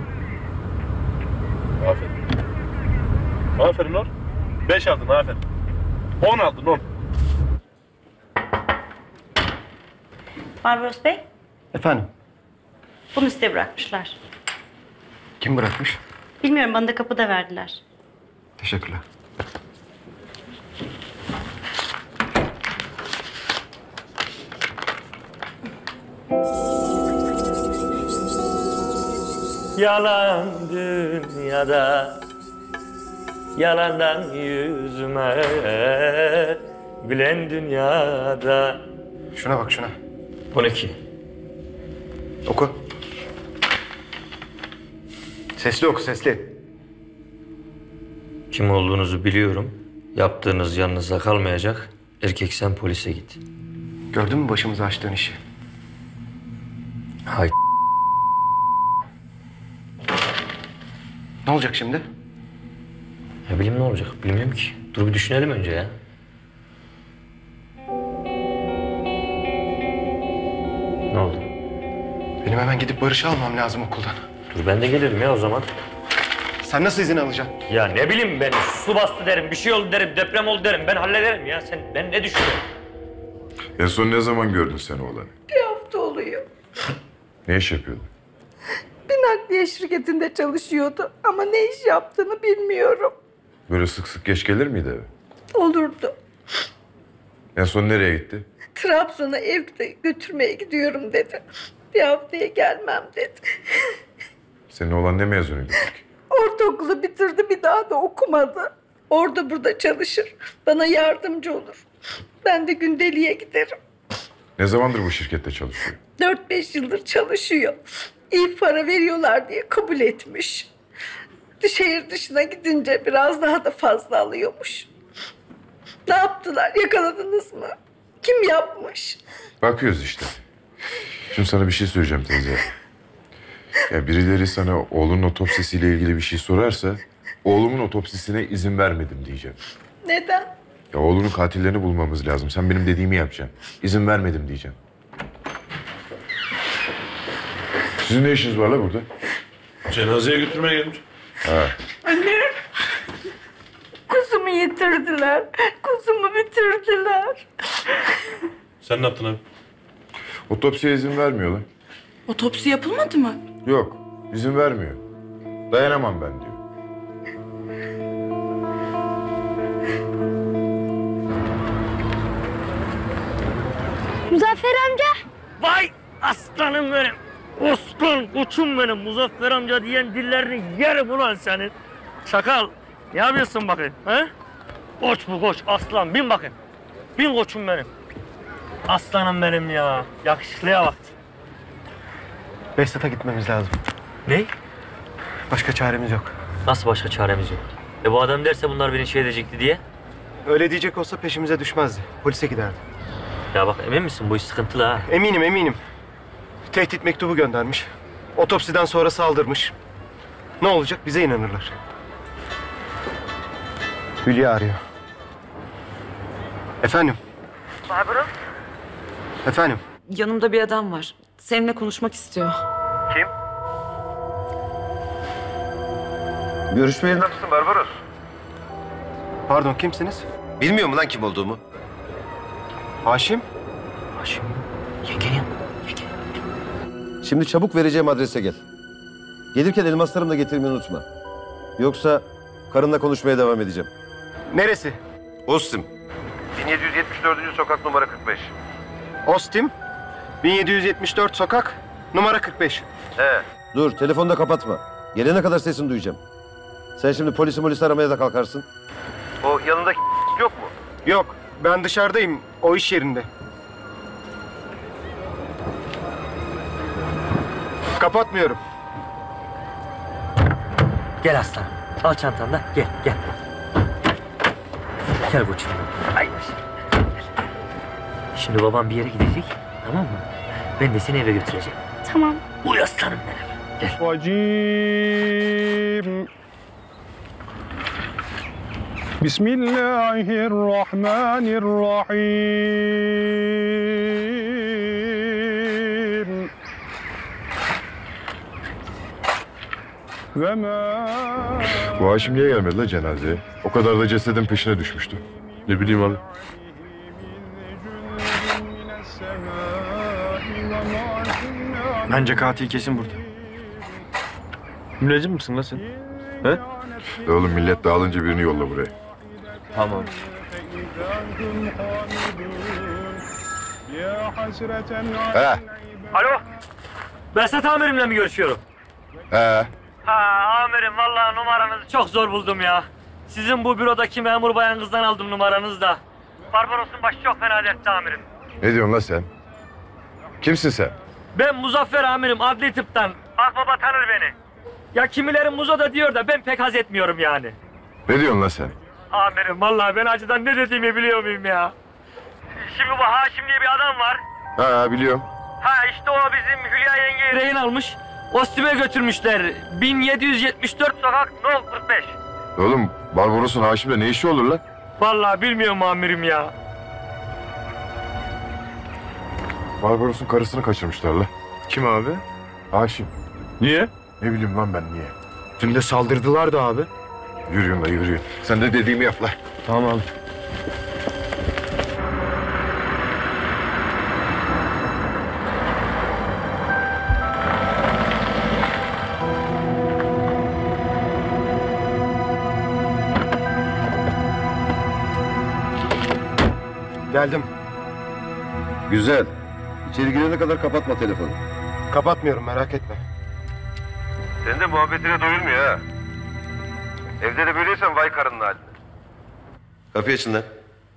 Aferin. Aferin Nur. Beş aldın, aferin. On aldın, on. Barbaros Bey, Efendim? bunu size bırakmışlar. Kim bırakmış? Bilmiyorum, bana da kapıda verdiler. Teşekkürler. Yalan dünyada, yalandan yüzüme gülen dünyada. Şuna bak şuna. Bu ne ki? Oku. Sesli oku sesli. Kim olduğunuzu biliyorum. Yaptığınız yanınıza kalmayacak. Erkek sen polise git. Gördün mü başımıza açtığın işi? Hay. Ne olacak şimdi? Ne bileyim ne olacak? Bilmiyorum ki. Dur bir düşünelim önce ya. Ne oldu? Benim hemen gidip Barış'ı almam lazım okuldan. Dur ben de gelirim ya o zaman. Sen nasıl izin alacaksın? Ya ne bileyim ben su bastı derim, bir şey oldu derim, deprem oldu derim. Ben hallederim ya. Sen ben ne düşünüyorum? En son ne zaman gördün sen oğlanı? Bir hafta oluyor. Ne iş yapıyordu? Bir nakliye şirketinde çalışıyordu ama ne iş yaptığını bilmiyorum. Böyle sık sık geç gelir miydi eve? Olurdu. En son nereye gitti? Trabzon'a evde götürmeye gidiyorum dedi. Bir haftaya gelmem dedi. Senin oğlan ne mezunuydu peki? Ortaokulu bitirdi, bir daha da okumadı. Orada burada çalışır. Bana yardımcı olur. Ben de gündeliğe giderim. Ne zamandır bu şirkette çalışıyor? Dört beş yıldır çalışıyor. İyi para veriyorlar diye kabul etmiş. Şehir dışına gidince biraz daha da fazla alıyormuş. Ne yaptılar? Yakaladınız mı? Kim yapmış? Bakıyoruz işte. Şimdi sana bir şey söyleyeceğim teyze. Ya birileri sana oğlunun otopsisiyle ilgili bir şey sorarsa... ...oğlumun otopsisine izin vermedim diyeceğim. Neden? Ya oğlunun katillerini bulmamız lazım. Sen benim dediğimi yapacaksın. İzin vermedim diyeceğim. Sizin ne işiniz var la burada? Cenazeye götürmeye gelmiş. Ha. Anne. Kuzumu yitirdiler. Kuzumu bitirdiler. Sen ne yaptın abi? Otopsiye izin vermiyorlar. Otopsi yapılmadı mı? Yok, izin vermiyor. Dayanamam ben diyor. Muzaffer amca. Vay aslanım benim. Aslan koçum benim. Muzaffer amca diyen dillerini yerim ulan senin. Şakal. Ne yapıyorsun bakayım? He? Koç bu koç. Aslan. Bin bakayım. Bin koçum benim. Aslanım benim ya. Yakışıklıya bak. Behzat'a gitmemiz lazım. Ne? Başka çaremiz yok. Nasıl başka çaremiz yok? E bu adam derse bunlar beni şey edecekti diye. Öyle diyecek olsa peşimize düşmezdi. Polise giderdi. Ya bak emin misin bu iş sıkıntılı ha? Eminim eminim. Tehdit mektubu göndermiş. Otopsiden sonra saldırmış. Ne olacak bize inanırlar. Hülya arıyor. Efendim? Barbaros, Efendim? yanımda bir adam var. Seninle konuşmak istiyor. Kim? Görüşme yerinde misin Barbaros? Pardon kimsiniz? Bilmiyor mu lan kim olduğumu? Haşim? Haşim? Yengenim. Şimdi çabuk vereceğim adrese gel. Gelirken elmaslarımı da getirmeyi unutma. Yoksa karınla konuşmaya devam edeceğim. Neresi? Ostim. bin yedi yüz yetmiş dördüncü sokak numara kırk beş. Ostim. bin yedi yüz yetmiş dört sokak numara kırk beş. He. Dur telefonu da kapatma. Gelene kadar sesini duyacağım. Sen şimdi polisi molisi aramaya da kalkarsın. O yanındaki yok mu? Yok. Ben dışarıdayım. O iş yerinde. Kapatmıyorum. Gel aslanım. Al çantanı da gel gel. Gel koçum. Ay. Şimdi babam bir yere gidecek, tamam mı? Ben de seni eve götüreceğim. Tamam. Uy aslanım benim. Gel. Vacim. Bismillahirrahmanirrahim. Ve ma... Bu Haşim niye gelmedi la cenazeye? O kadar da cesedin peşine düşmüştü. Ne bileyim abi. Bence katil kesin burada. Müneccim misin lan sen? He? E oğlum millet dağılınca birini yolla buraya. Tamam. He. Alo. Behzat amirimle mi görüşüyorum? He. Ha amirim vallahi numaranızı çok zor buldum ya. Sizin bu bürodaki memur bayan kızdan aldım numaranızı da. Barbaros'un başı çok fena dertte amirim. Ne diyorsun la sen? Kimsin sen? Ben Muzaffer amirim adli tıptan. Akbaba tanır beni. Ya kimilerin Muzo da diyor da ben pek haz etmiyorum yani. Ne diyorsun la sen? Amirim vallahi ben acıdan ne dediğimi biliyor muyum ya? Şimdi bu Haşim diye bir adam var. Ha biliyorum. Ha işte o bizim Hülya yengeyi rehin almış. Ostim'e götürmüşler. bin yedi yüz yetmiş dört sokak No kırk beş. Oğlum Barbaros'un Haşim'le ne işi olur lan? Vallahi bilmiyorum amirim ya. Barbaros'un karısını kaçırmışlar la. Kim abi? Haşim. Niye? Ne bileyim lan ben niye? Dün de saldırdılar da abi. Yürüyün la yürüyün. Sen de dediğimi yap la. Tamam abi. Geldim. Güzel. İçeri girene kadar kapatma telefonu. Kapatmıyorum merak etme. Sen de muhabbetine doyulmuyor ha. Evde de böyleysen vay karının haline. Kapıyı açın lan.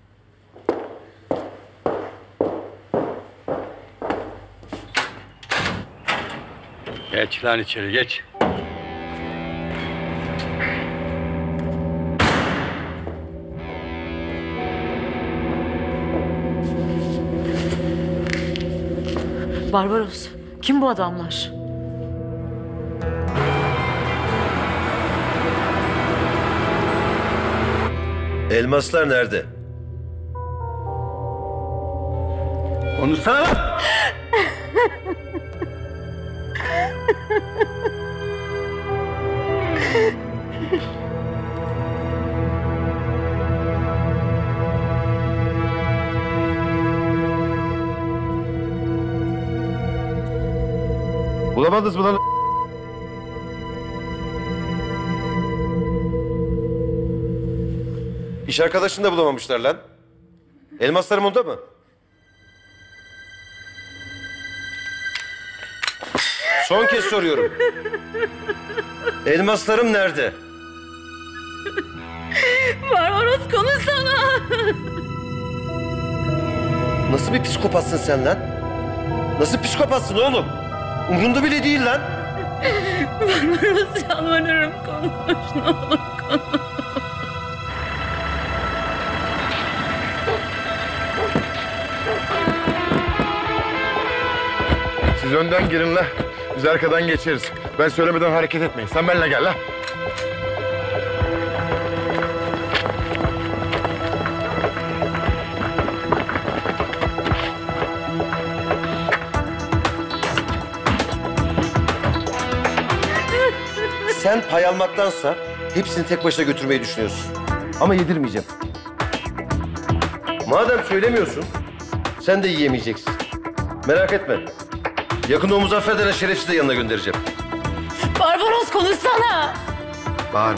Geç lan içeri geç. Barbaros, kim bu adamlar? Elmaslar nerede? Konuşsana lan! Bulamadınız mı lan? İş arkadaşını da bulamamışlar lan. Elmaslarım onda mı? Son kez soruyorum. Elmaslarım nerede? Barbaros konuşsana. Nasıl bir psikopatsın sen lan? Nasıl psikopatsın oğlum? Umrunda bile değil lan. Barbaros yalvarırım konuş. Ne olur konuş. Siz önden girin la. Biz arkadan geçeriz. Ben söylemeden hareket etmeyin. Sen benimle gel la. Sen pay almaktansa hepsini tek başına götürmeyi düşünüyorsun. Ama yedirmeyeceğim. Madem söylemiyorsun, sen de yiyemeyeceksin. Merak etme. Yakında o Muzaffer denen şerefsizi de yanına göndereceğim. Barbaros konuşsana. Bağırma.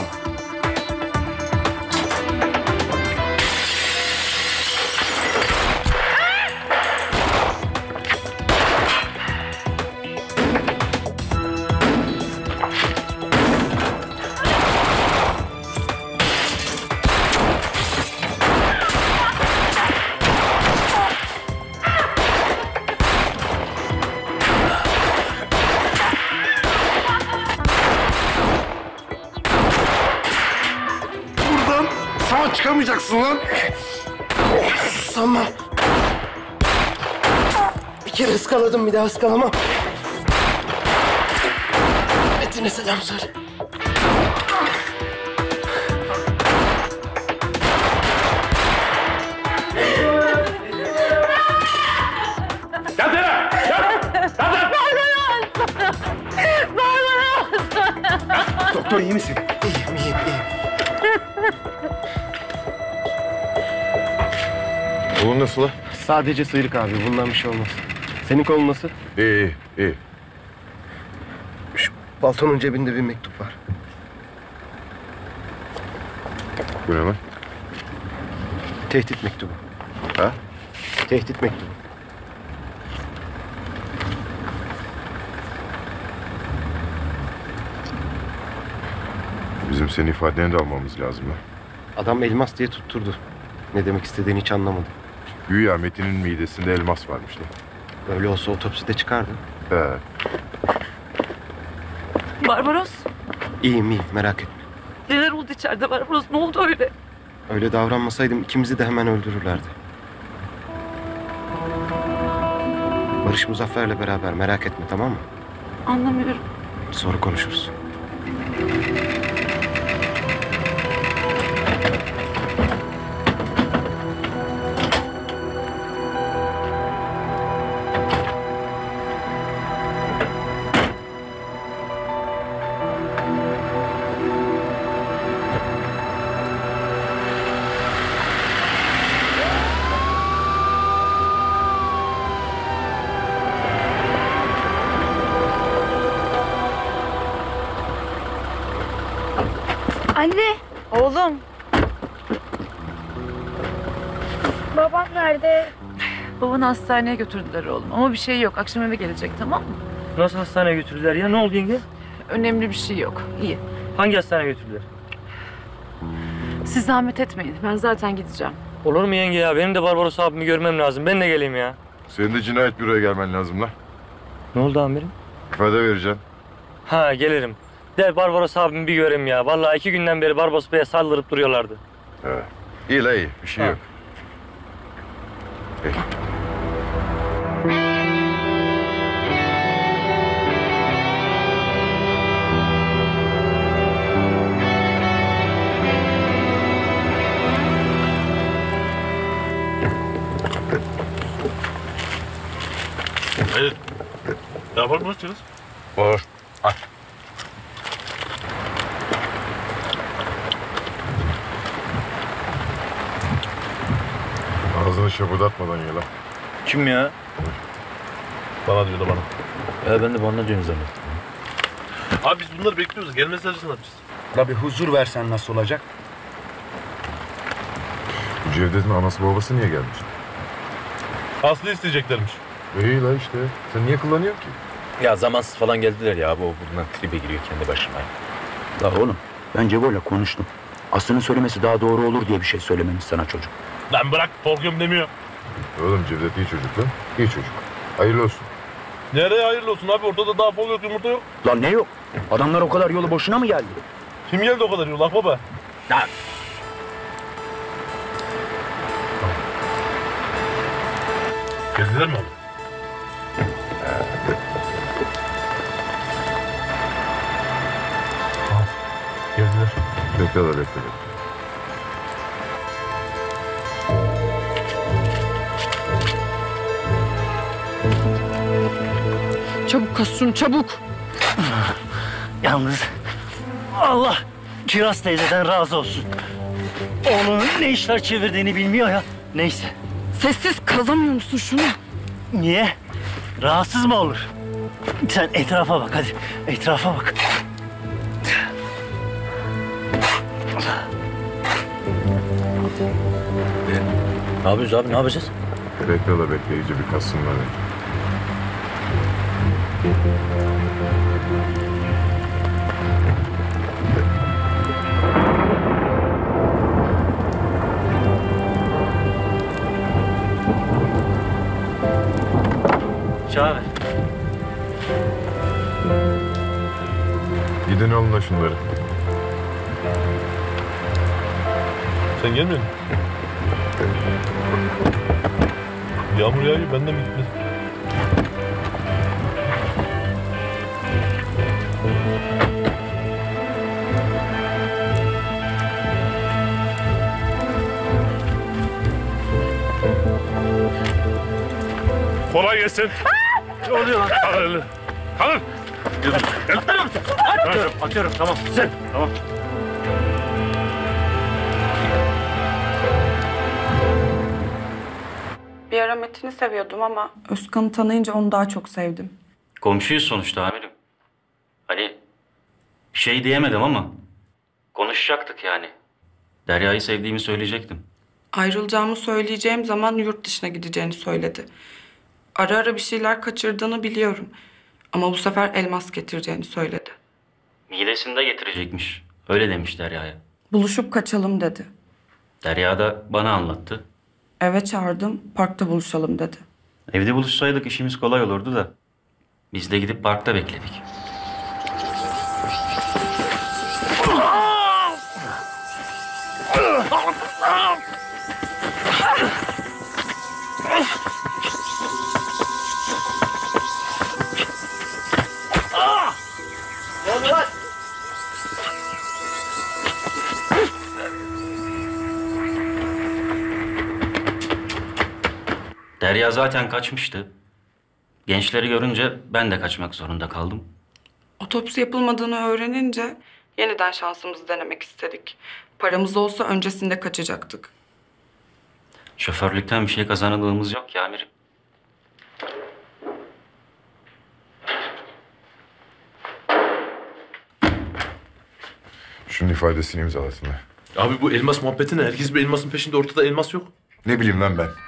Sağ çıkamayacaksın lan. Sanmam. Bir kere ıskaladım, bir daha ıskalamam. Metin'e selam söyle. Gel Zehra! Gel! Gel lan! Barbaros! Doktor iyi misin? İyiyim, iyiyim, iyiyim. Oğlum nasıl la? Sadece sıyrık abi, bundan bir şey olmaz. Senin kolun nasıl? İyi, iyi, iyi. Şu paltonun cebinde bir mektup var. Bu ne lan? Tehdit mektubu. Ha? Tehdit mektubu. Bizim senin ifadeni de almamız lazım lan. Adam elmas diye tutturdu. Ne demek istediğini hiç anlamadım. Güya Metin'in midesinde elmas varmış lan. Öyle olsa otopside çıkardı. He. Barbaros, İyiyim, iyiyim, merak etme. neler oldu içeride Barbaros? Ne oldu öyle? Öyle davranmasaydım ikimizi de hemen öldürürlerdi. Barış Muzaffer'le beraber, merak etme, tamam mı? Anlamıyorum. Sonra konuşuruz. Anne, Oğlum, babam nerede? babanı hastaneye götürdüler oğlum. Ama bir şey yok. Akşam eve gelecek, tamam mı? Nasıl hastaneye götürdüler ya? Ne oldu yenge? Önemli bir şey yok. İyi. Hangi hastaneye götürdüler? Siz zahmet etmeyin. Ben zaten gideceğim. Olur mu yenge ya? Benim de Barbaros abimi görmem lazım. Ben de geleyim ya. Senin de cinayet büroya gelmen lazım lan. Ne oldu amirim? İfade vereceksin. Ha gelirim. De Barbaros abimi bir göreyim ya. Vallahi iki günden beri Barbaros Bey'e saldırıp duruyorlardı. Evet. İyi la iyi. Bir şey Ha. yok. İyi. Evet. Ne yapalım mı açacağız? Olur. Aç. Ağzını şapırdatmadan ye lan. Kim ya? Bana diyordu bana. Ya ben de bana diyorum zannettim. Abi biz bunları bekliyoruz. Gelmezlerse ne yapacağız? La bir huzur versen nasıl olacak? Bu Cevdet'in anası babası niye gelmiş? Aslı isteyeceklermiş. İyi la işte. Sen niye kullanıyorsun ki? Ya zamansız falan geldiler ya. Bu bundan tribe giriyor kendi başına. La oğlum ben Cevo'yla konuştum. Aslı'nın söylemesi daha doğru olur diye bir şey söylememiş sana çocuk. Lan bırak korkuyorum demiyor. Oğlum Cevdet iyi çocuk lan. İyi çocuk. Hayırlı olsun. Nereye hayırlı olsun abi? Ortada daha fol yok, yumurta yok. Lan ne yok? Adamlar o kadar yolu boşuna mı geldi? Kim geldi o kadar yol baba? Lan. Geldiler mi abi? Geldiler. Bekle la bekle. Çabuk Kasun çabuk. Yalnız Allah Kiraz teyzeden razı olsun. Onun ne işler çevirdiğini bilmiyor ya. Neyse. Sessiz kazamıyor musun şunu? Niye? Rahatsız mı olur? Sen etrafa bak hadi. Etrafa bak. Ne yapıyoruz abi? Ne yapacağız? Bekle la bekle. İyice bir kassınlar önce. Çağır. Gidin alın la şunları. Sen gelmiyor musun? Yağmur yağıyor, benden mi gitmez? Kolay gelsin. Ne oluyor lan? Kalın. Kalın. Atıyorum. Atıyorum. Atıyorum. Tamam. Sen. Tamam. Bir ara Metin'i seviyordum ama Özkan'ı tanıyınca onu daha çok sevdim. Komşuyuz sonuçta amirim. Hani bir şey diyemedim ama konuşacaktık yani. Derya'yı sevdiğimi söyleyecektim. Ayrılacağımı söyleyeceğim zaman yurt dışına gideceğini söyledi. Ara ara bir şeyler kaçırdığını biliyorum. Ama bu sefer elmas getireceğini söyledi. Midesinde getirecekmiş. Öyle demiş Derya'ya. Buluşup kaçalım dedi. Derya da bana anlattı. Eve çağırdım, parkta buluşalım dedi. Evde buluşsaydık işimiz kolay olurdu da. Biz de gidip parkta bekledik. Ne oluyor lan? Derya zaten kaçmıştı. Gençleri görünce ben de kaçmak zorunda kaldım. Otopsi yapılmadığını öğrenince yeniden şansımızı denemek istedik. Paramız olsa öncesinde kaçacaktık. Şoförlükten bir şey kazanıldığımız yok ya amirim. Şunun ifadesini imzalasın la. Abi bu elmas muhabbeti ne? Herkes bir elmasın peşinde, ortada elmas yok. Ne bileyim lan ben.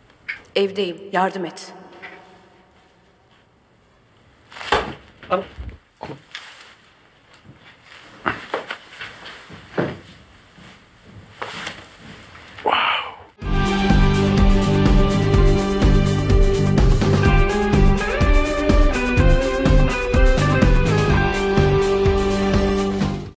Evdeyim. Yardım et. Al.